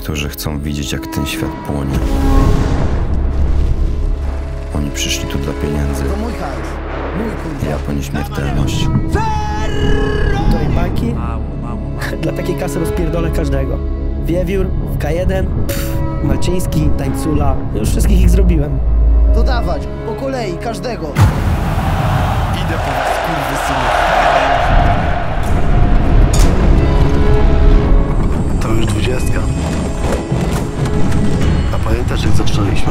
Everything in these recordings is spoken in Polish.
którzy chcą widzieć, jak ten świat płonie. Oni przyszli tu dla pieniędzy. To mój hajs. Mój kurwa. Ja po nieśmiertelność. Której bajki? Dla takiej kasy rozpierdolę każdego. Wiewiór, K1, Malczyński, Tańcula. Już wszystkich ich zrobiłem. To dawać, po kolei, każdego. Idę po was, skurwysyny. To już 20. A pamiętasz, jak zaczynaliśmy?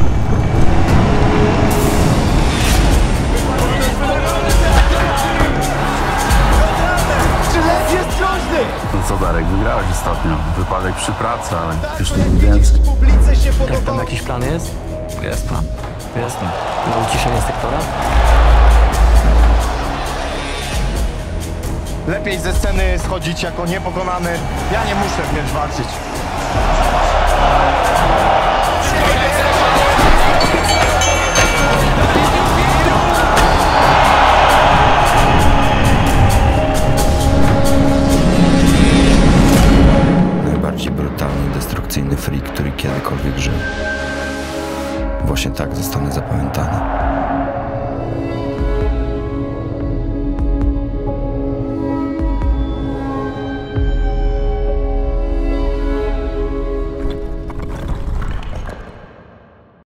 Czy lew jest groźny? No co, Darek, wygrałeś ostatnio. Wypadek przy pracy, ale już nie wiem więcej. Publice się Jak tam podobało. jakiś plan jest? Jest plan. Jasne. Na uciszenie sektora? Lepiej ze sceny schodzić jako niepokonany. Ja nie muszę wręcz walczyć. Najbardziej brutalny, destrukcyjny freak, który kiedykolwiek żył. Właśnie tak zostanę zapamiętany.